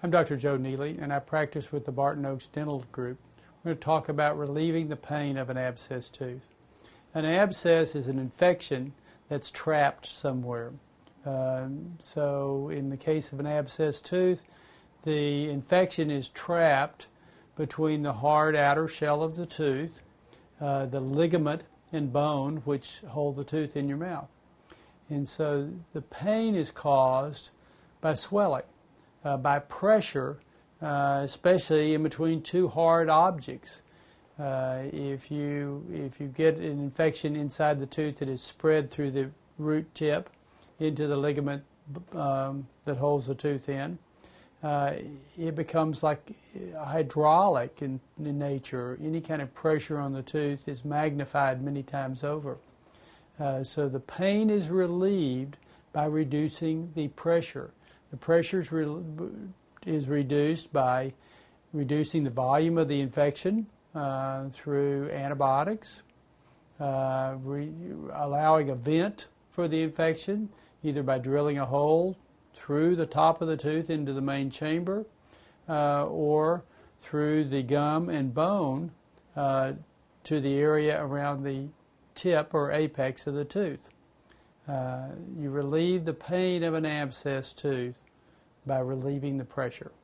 I'm Dr. Joe Neely, and I practice with the Barton Oaks Dental Group. We're going to talk about relieving the pain of an abscess tooth. An abscess is an infection that's trapped somewhere. So in the case of an abscess tooth, the infection is trapped between the hard outer shell of the tooth, the ligament and bone which hold the tooth in your mouth. And so the pain is caused by swelling, by pressure, especially in between two hard objects. If you get an infection inside the tooth that is spread through the root tip into the ligament that holds the tooth in, it becomes like hydraulic in nature. Any kind of pressure on the tooth is magnified many times over. So the pain is relieved by reducing the pressure. The pressure is reduced by reducing the volume of the infection through antibiotics, allowing a vent for the infection, either by drilling a hole through the top of the tooth into the main chamber, or through the gum and bone to the area around the tip or apex of the tooth. You relieve the pain of an abscess tooth by relieving the pressure.